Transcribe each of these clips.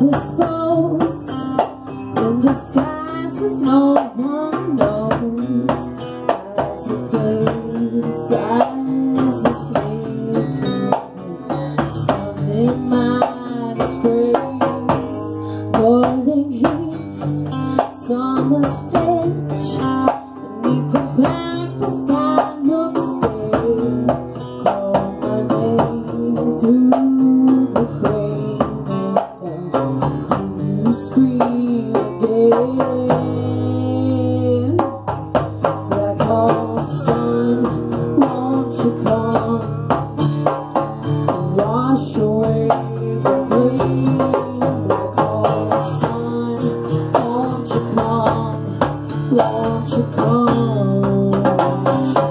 disposed in disguises no one knows. As a face, as a snake, some in my disgrace, boiling heat, summer stage, beneath the black, the sky looks stale. Call my name through the crane, you scream again. Black hole sun, won't you come and wash away the pain? Black hole sun, won't you come, won't you come, won't you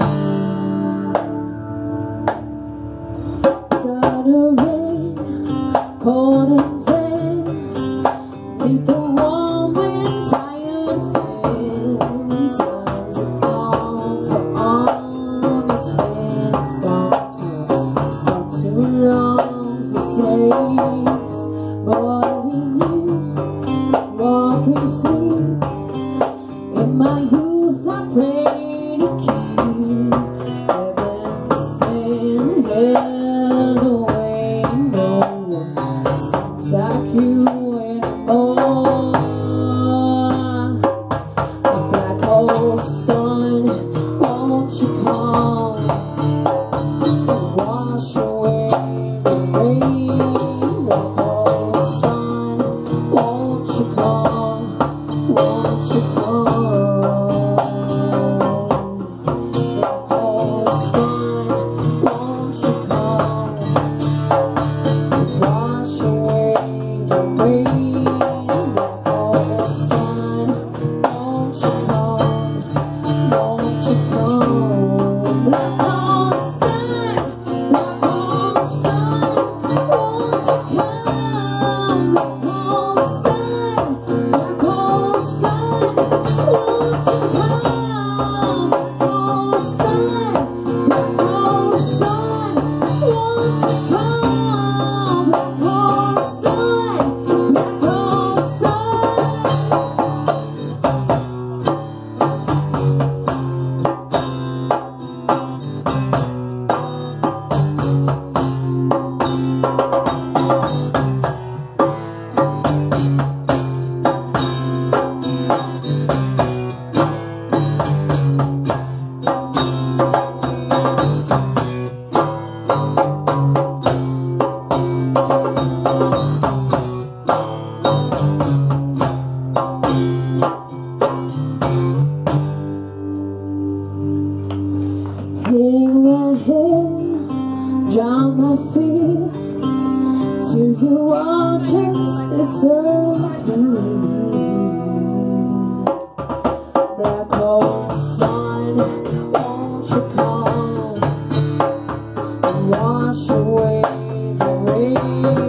come? Sudden rain, cold and dead, neath the warm wind, tired fan. Times are gone for honest men, sometimes for too long for sakes. Boiling you, walking sleep, in my youth I prayed to keep heaven send hell away. No one seems like you anymore. The black hole sun, won't you come and wash away the rain? Black hole sun, won't you come, won't you come? Black hole sun, won't you come and wash away the rain? Black hole sun, won't you come, won't you come? Black hole sun, black hole sun, won't you come? Black hole sun, black hole sun, won't you come? Black hole sun, black hole sun, won't you come? Black hole sun, black hole sun. Hang my head, drown my fear, to you all just disappear. Black hole sun, won't you come and wash away the rain?